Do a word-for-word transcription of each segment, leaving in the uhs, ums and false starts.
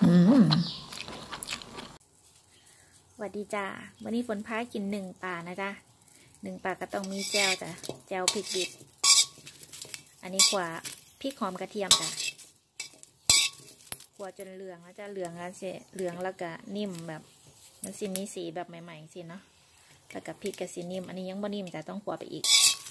อืมสวัสดีจ้าวันนี้ฝนพากินหนึ่งป่านะจ๊ะหนึ่งป่าก็ต้องมีแจวจ้ะแจวพริกดิบอันนี้ขวาพริกหอมกระเทียมจ้ะขวาจนเหลืองแล้วจ้ะเหลืองแล้วเสเหลืองแล้วก็นิ่มแบบมันสีมีสีแบบใหม่ๆสิเนาะแล้วก็พริกกับสีนิ่มอันนี้ยังบ่นิ่มจ้ะต้องขวาไปอีก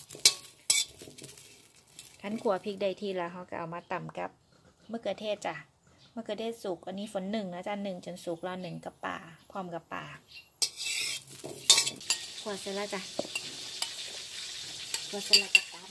ขั้นขวาพริกได้ทีละเขาก็เอามาตำกับมะเขือเทศจ้ะมะเขือเทศสุกอันนี้ฝนหนึ่งนะจ๊ะหนึ่งจนสุกแล้วหนึ่งกับป่าพร้อมกับป่าขวดเสร็จแล้วจ้ะขวดเสร็จแล้วก็ตำ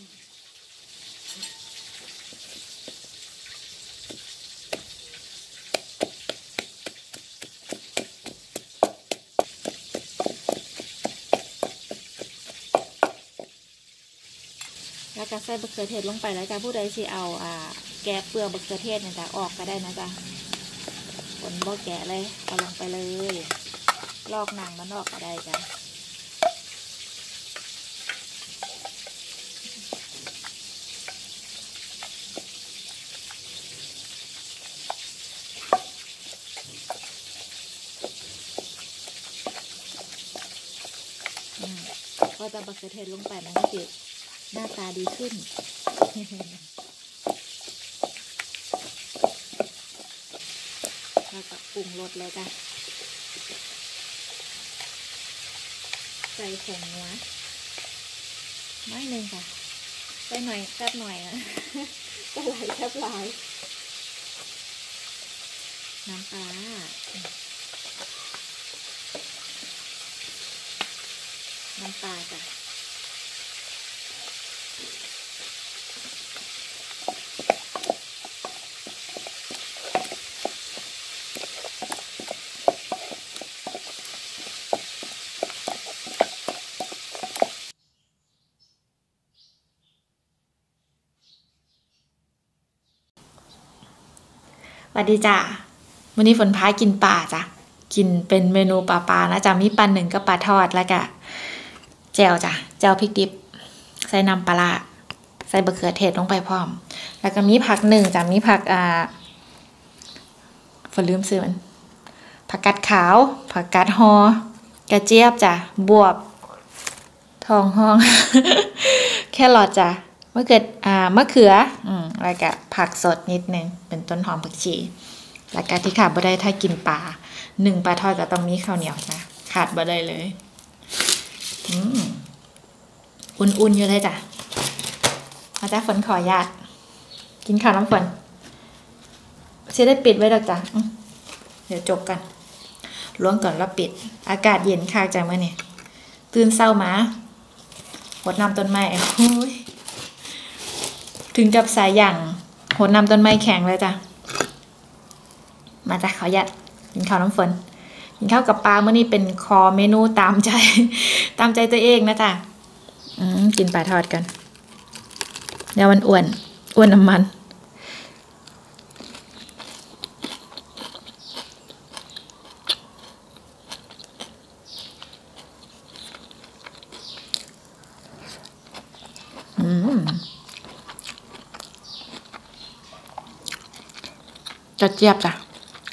แล้วก็ใส่มะเขือเทศลงไปแล้วจ้ะผู้ใดสิเอาอ่าแกะเปลือกมะเขือเทศเนี่ยจ้ะออกก็ได้นะจ๊ะฝนบ่แกะเลยเอาลงไปเลยลอกหนังมันออกก็ได้จ้ะพอจะมะเขือเทศลงไปมันก็จะหน้าตาดีขึ้นแล้วก็ปรุงรสเลยจ้ะใส่ผงนัวไม่หนึ่งค่ะใส่หน่อยแซ่บหน่อยนะก็ไหลแซ่บหลายน้ำปลาน้ำปลาจ้ะสวัสดีจ้ะวันนี้ฝนพากินปลาจ้ะกินเป็นเมนูปลาปลานะจ๊ะมีปลาหนึ่งกับปลาทอดแล้วก็แจ่วจ้ะแจ่วพริกดิบใส่น้ำปลาใส่มะเขือเทศลงไปพร้อมแล้วก็มีผักหนึ่งจ้ะมีผักอ่าฝนลืมซื้อมันผักกาดขาวผักกาดฮอกระเจี๊ยบจ้ะบวบทองห้อง แครอทจ้ะมะเขืออ่ามะเขืออืมแล้วก็ผักสดนิดนึงเป็นต้นหอมผักชีแล้วก็ที่ขาดบ่ได้ถ้ากินปลาหนึ่งปลาทอดก็ต้องมีข้าวเหนียวจ้ะขาดบ่ได้เลยอืมอุ่นๆอยู่เลยจ้ะอาจารย์ฝนขอญาตกินข้าวน้ำฝนเสียได้ปิดไว้แล้วจ้ะเดี๋ยวจบกันล้วงก่อนแล้วปิดอากาศเย็นค่ะจ้ะเมื่อนี่ตื่นเศร้ามาหดน้ำต้นไม้โอ้ยถึงกับสายอย่างหดน้ำต้นไม้แข็งเลยจ้ะมาจ้ะขอยัดกินข้าวน้ำฝนกินข้าวกับปลาเมื่อนี้เป็นคอเมนูตามใจตามใจตัวเองนะจ้ะอืมกินปลาทอดกันเดี๋ยวมันอ้วนอ้วนน้ำมันอืมกระเจี๊ยบจ้ะ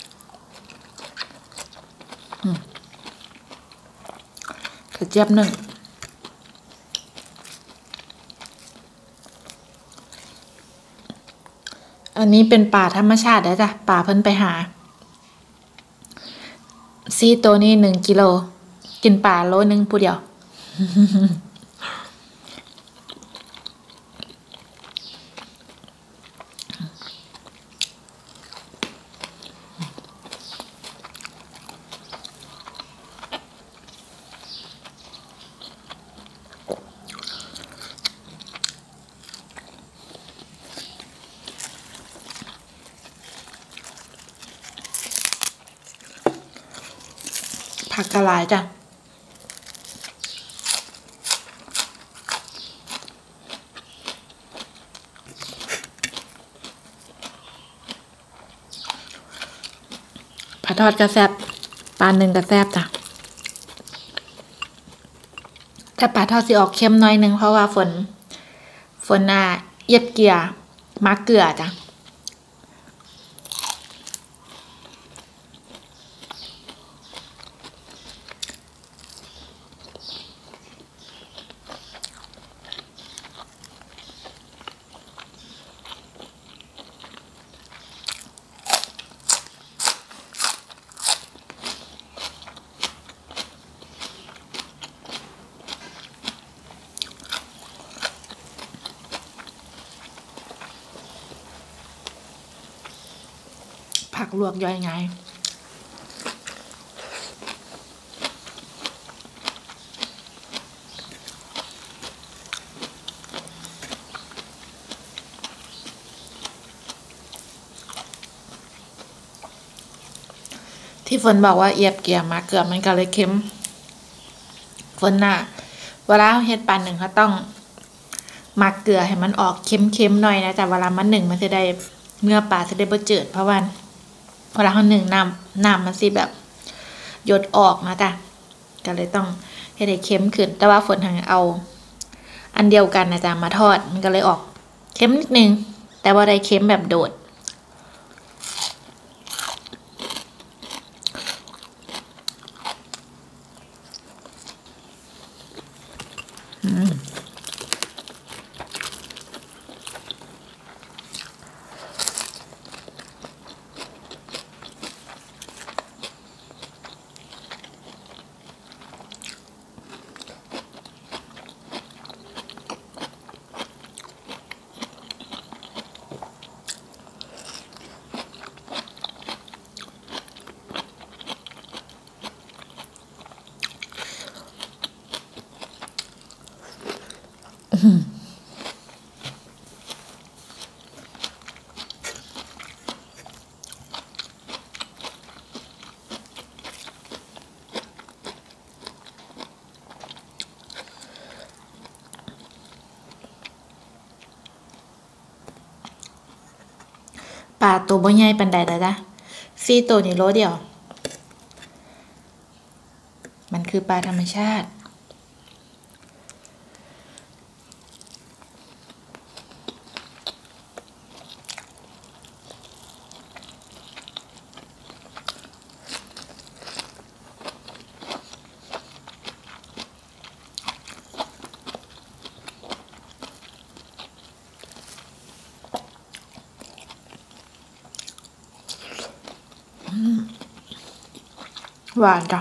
กระเจี๊ยบหนึ่งอันนี้เป็นป่าธรรมชาติได้จ้ะป่าเพิ่นไปหาซีตัวนี้หนึ่งกิโลกินป่าโลนึงผู้เดียวผักกะหลายจ้ะปลาทอดกระแซบปลาหนึ่งกระแซบจ้ะแต่ปลาทอดสิออกเค็มหน่อยนึงเพราะว่าฝนฝนอ่ะเย็บเกลือมาเกลือจ้ะผักลวกย่อยง่ายที่ฝนบอกว่าเอียบเกียมาเกลือมันก็เลยเค็มฝนน่ะเวลาเฮ็ดปลาหนึ่งเขาต้องหมักเกลือให้มันออกเค็มๆหน่อยนะแต่เวลามันหนึ่งมันจะได้เนื้อปลาจะได้บ่จืดเพราะว่าเวลาเขาหนึ่งน้ำน้ำมันสิแบบหยดออกนะจ้ะก็เลยต้องให้ได้เค็มขึ้นแต่ว่าฝนทางเอาอันเดียวกันนะจ๊ะมาทอดมันก็เลยออกเค็มนิดนึงแต่ว่าได้เค็มแบบโดดปลาตัวบ่ใหญ่ปานใดแล้วจ้ะสี่ตัวนี่โลเดียวมันคือปลาธรรมชาติหวานจ้ะ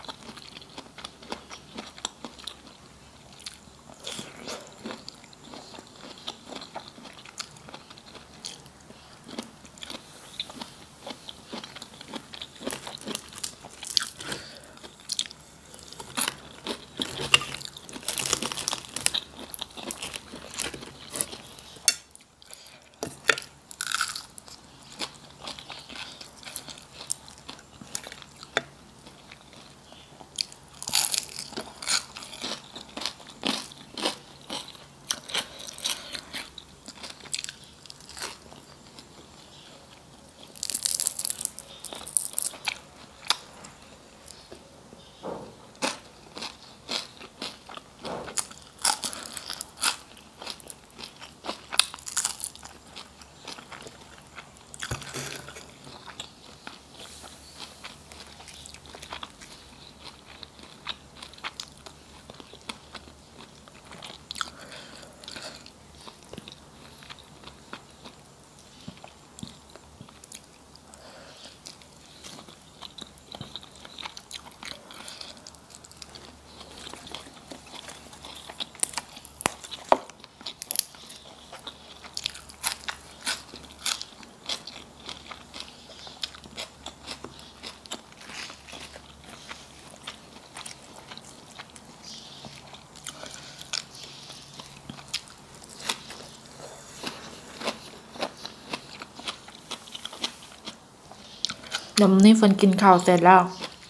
เดี๋ยวนี้ฝนกินข้าวเสร็จแล้ว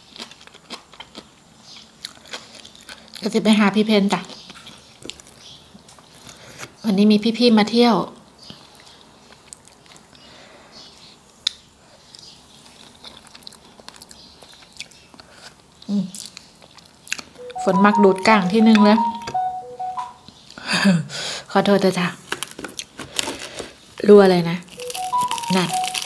ก็จะไปหาพี่เพนจ้ะวันนี้มีพี่ๆมาเที่ยวฝนมักดูดก้างที่นึงแล้ว ขอโทษเถอะจ้ะรัวเลยนะนั่น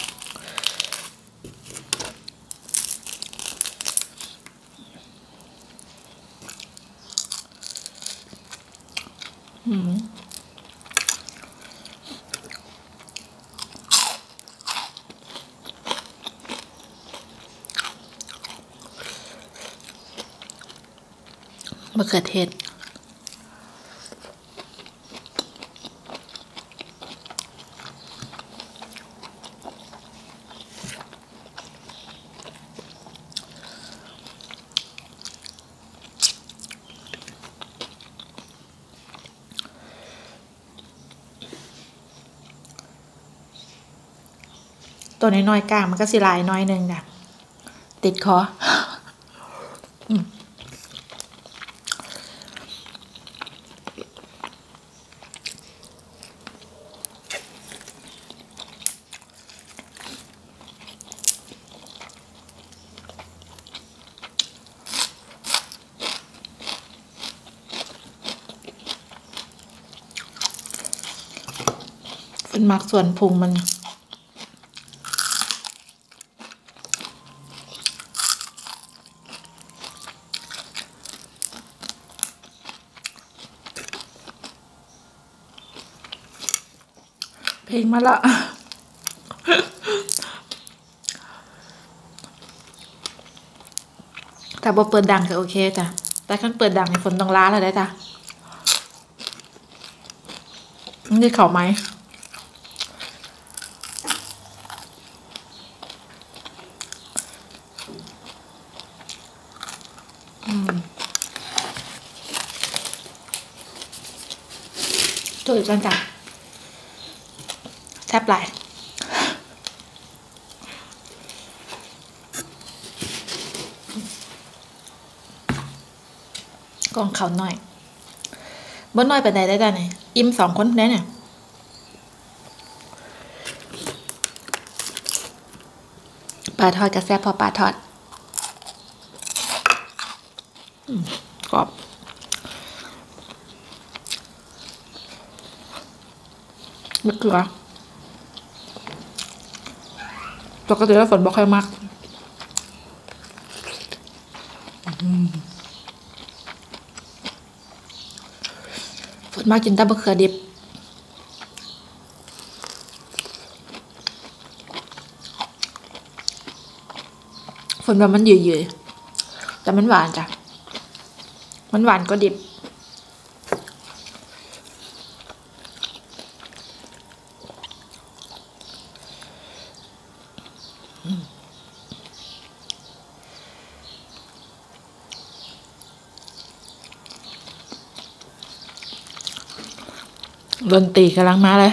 อืมมะเขือเทศตัวน้อยๆกลางมันก็สิลายน้อยนึงจ้ะติดคอเป็นมักส่วนพุงมันเพลงมาละแต่พอเปิดดังก็โอเคจ้ะแต่ขั้นเปิดดังในฝนต้องล้าเลยได้จ้ะนี่เขาไหมตัวอีกจังจ้ะแทบไหลกองเขาหน่อยบ่น้อยไปไหนได้จ้ะเนี่ยอิ่มสองคนได้เนี่ยปลาทอดกระแซบพอปลาทอดกรอบมะเขือปกติแล้วฝนบ่ค่อยมากฝนมากกินแต่มะเขือดิบฝนแบบมันหยืดๆแต่มันหวานจ้ะมันหวานก็ดิบดนตรีกำลังมาเลย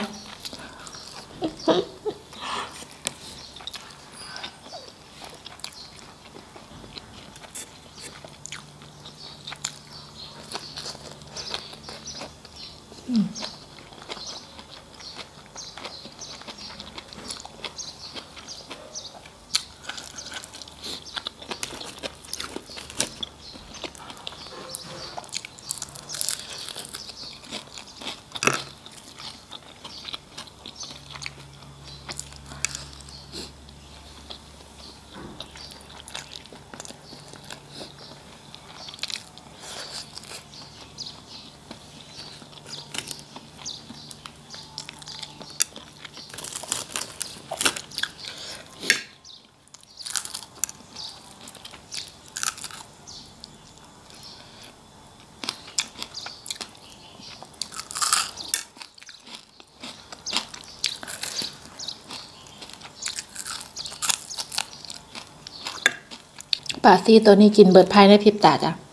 ปลาซี่ตัวนี้กินเบิดภายในพริบตาจ้ะ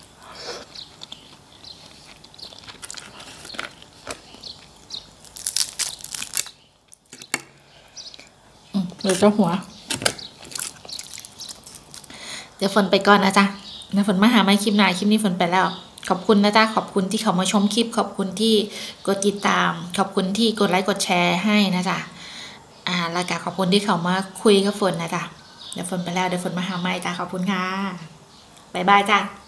เหลือเจ้าหัวเดี๋ยวฝนไปก่อนนะจ๊ะเดี๋ยวฝนมาหาไม่คลิปหน้าคลิปนี้ฝนไปแล้วขอบคุณนะจ๊ะขอบคุณที่เขามาชมคลิปขอบคุณที่กดติดตามขอบคุณที่กดไลค์กดแชร์ให้นะจ๊ะอ่าแล้วก็ขอบคุณที่เขามาคุยกับฝนนะจ๊ะเดี๋ยวฝนไปแล้วเดี๋ยวฝนมาหาไม่จ้ะขอบคุณค่ะบ๊ายบายจ้ะ